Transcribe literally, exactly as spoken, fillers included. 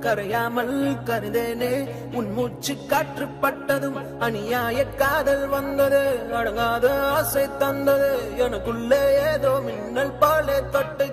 கரையாமல் கருதேனே உன் மூச்சு காற்று பட்டதும் அநியாய காதல் வந்தது அடங்காத ஆசை தந்தது எனக்குள்ளே ஏதோ மின்னல் போலே தொட்டு